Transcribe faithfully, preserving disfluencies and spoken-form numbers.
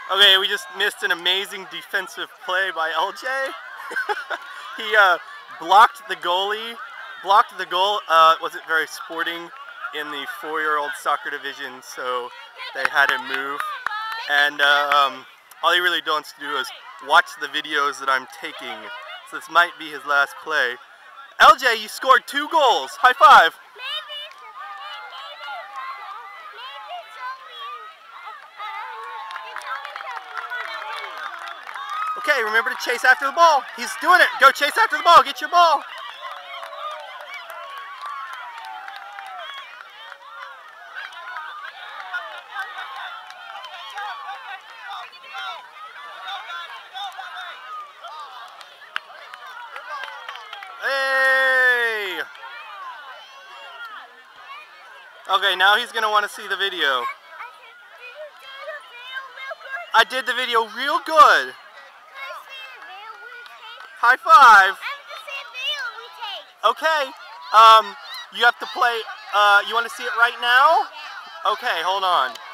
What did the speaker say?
Okay, we just missed an amazing defensive play by L J. He uh, blocked the goalie, blocked the goal. Uh, wasn't very sporting in the four-year-old soccer division, so they had him move. And uh, um, all he really wants to do is watch the videos that I'm taking. So this might be his last play. L J, you scored two goals. High five. Okay, remember to chase after the ball. He's doing it. Go chase after the ball. Get your ball. Hey! Okay, now he's going to want to see the video. I did the video real good. High five. Okay. Um, you have to play. Uh, you want to see it right now? Okay, hold on.